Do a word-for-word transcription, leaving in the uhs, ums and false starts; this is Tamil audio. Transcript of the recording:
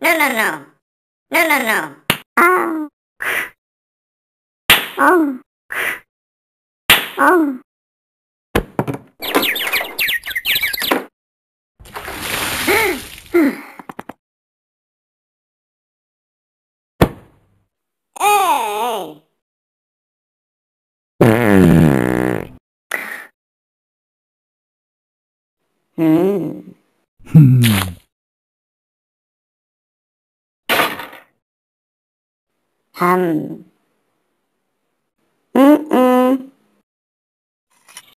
No, no, no. No, no, no. Oh. Oh. Oh. Hey. Hmm. Hum. Mm-mm.